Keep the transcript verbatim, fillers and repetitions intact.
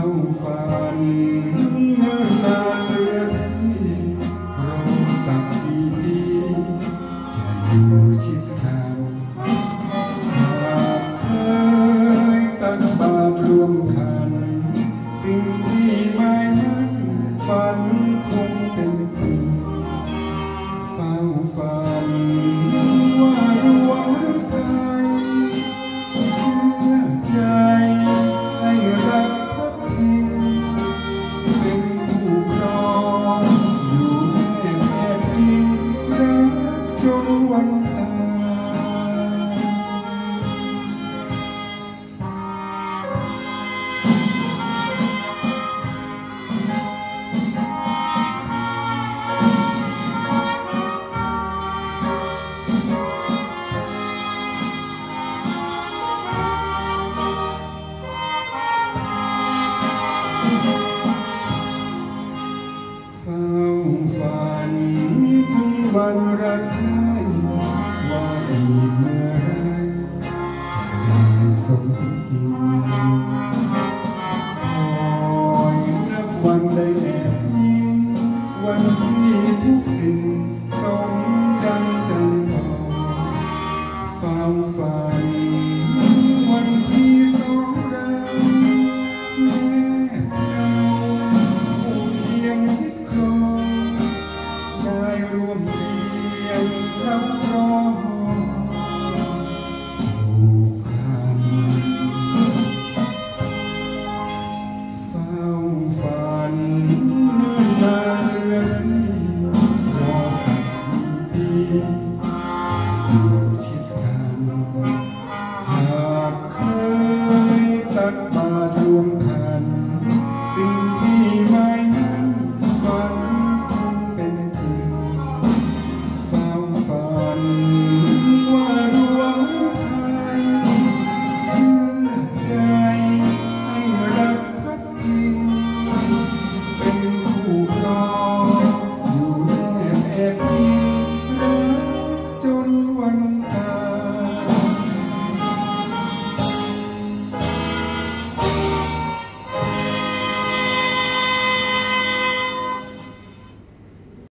ฝันเนิ่นนานเรื่อยรอสักกี่ปีจะอยู่ชิดกันหากเคยตั้งบาตรรวมกันสิ่งที่ไม่นั้นฝันคงเป็นจริงเฝ้าฝันว่ารวมใจเชื่อใจให้รักพักพิงเป็นคู่ครองอยู่แค่แค่เพียงรักจนวันตาย